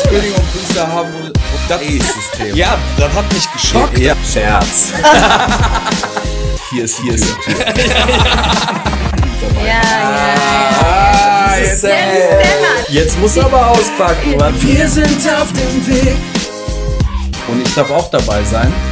König und Priester haben das System. Ja, das hat mich geschockt. Ja. Scherz. Hier ist die Tür. Jetzt muss er aber auspacken, Mann. Wir sind auf dem Weg. Und ich darf auch dabei sein.